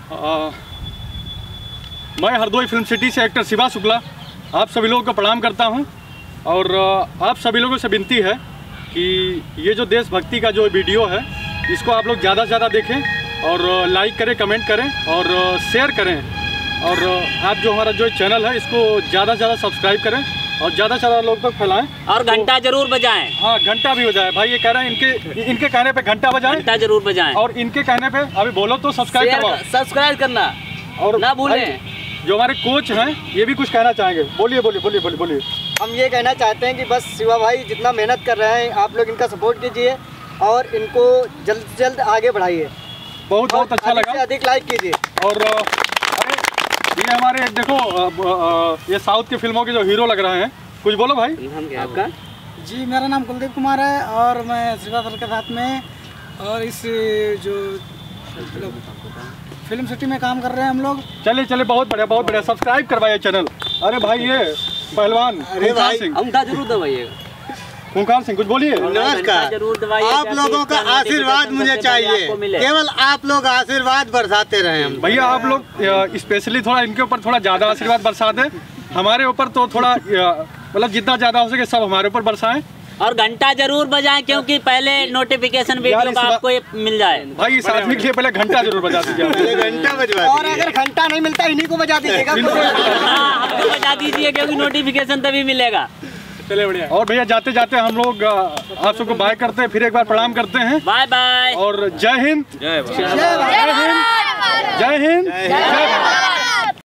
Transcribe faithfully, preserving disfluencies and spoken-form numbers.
आ, मैं Hardoi film city से actor Shiva Shukla आप सभी लोगों को प्रणाम करता हूं और आप सभी लोगों से विनती है कि ये जो देशभक्ति का जो वीडियो है इसको आप लोग ज़्यादा से ज़्यादा देखें और लाइक करें, कमेंट करें और शेयर करें और आप जो हमारा जो चैनल है इसको ज़्यादा से ज़्यादा सब्सक्राइब करें और ज़्यादा से ज़्यादा लोग तक फैलाएं और घंटा तो, जरूर बजाएं। हाँ, घंटा भी बजाएं भाई। ये कह रहे हैं इनके इनके कहने पे घंटा बजाएं, घंटा जरूर बजाएं और इनके कहने पे अभी बोलो तो सब्सक्राइब करवाओ, सब्सक्राइब करना और ना भूलें। जो हमारे कोच हैं ये भी कुछ कहना चाहेंगे। बोलिए बोलिए बोलिए बोलिए बोलिए। हम ये कहना चाहते हैं कि बस शिवा भाई जितना मेहनत कर रहे हैं आप लोग इनका सपोर्ट कीजिए और इनको जल्द से जल्द आगे बढ़ाइए। बहुत बहुत अच्छा लगा, अधिक से अधिक लाइक कीजिए। और अरे ये हमारे देखो ये साउथ की फिल्मों के जो हीरो लग रहे हैं, कुछ बोलो भाई। आपका? जी मेरा नाम कुलदीप कुमार है और मैं शिवा सर के साथ में और इस जो फिल्म सिटी में काम कर रहे हैं हम लोग। चलिए चलिए, बहुत बढ़िया बहुत बढ़िया। सब्सक्राइब करवाइए चैनल। अरे भाई ये पहलवान खूंखार सिंह, अंगूठा जरूर दबाइएगा। खूंखार सिंह कुछ बोलिए। नमस्कार, आप लोगों का आशीर्वाद मुझे चाहिए, केवल आप लोग आशीर्वाद बरसाते रहे हम। भैया आप लोग स्पेशली थोड़ा इनके ऊपर थोड़ा ज़्यादा आशीर्वाद बरसा दें, हमारे ऊपर तो थोड़ा मतलब जितना ज़्यादा हो सके सब हमारे ऊपर बरसाएं और घंटा जरूर बजाएं क्योंकि पहले नोटिफिकेशन वीडियो का आपको ये मिल जाए। भाई इस आदमी के लिए पहले घंटा जरूर बजा दीजिए। घंटा बजवा और अगर घंटा नहीं मिलता इन्हीं को बजा दीजिएगा। हाँ, आपको बजा दीजिए क्योंकि नोटिफिकेशन तभी मिलेगा। चले बढ़िया। और भैया जाते जाते हम लोग आप सबको बाय करते हैं, फिर एक बार प्रणाम करते हैं। बाय बाय और जय हिंद, जय हिंद, जय हिंद, जय भारत।